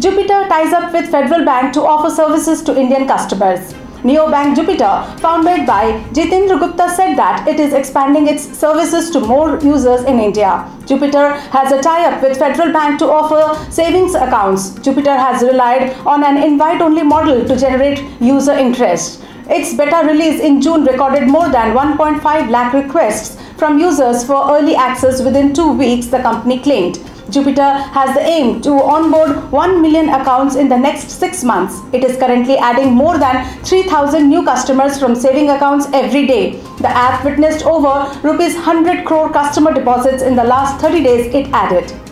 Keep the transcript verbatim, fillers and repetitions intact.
Jupiter ties up with Federal Bank to offer services to Indian customers. Neobank Jupiter, founded by Jitendra Gupta, said that it is expanding its services to more users in India. Jupiter has a tie-up with Federal Bank to offer savings accounts. Jupiter has relied on an invite-only model to generate user interest. Its beta release in June recorded more than one point five lakh requests from users for early access within two weeks, the company claimed. Jupiter has the aim to onboard one million accounts in the next six months. It is currently adding more than three thousand new customers from saving accounts every day. The app witnessed over rupees one hundred crore customer deposits in the last thirty days, it added.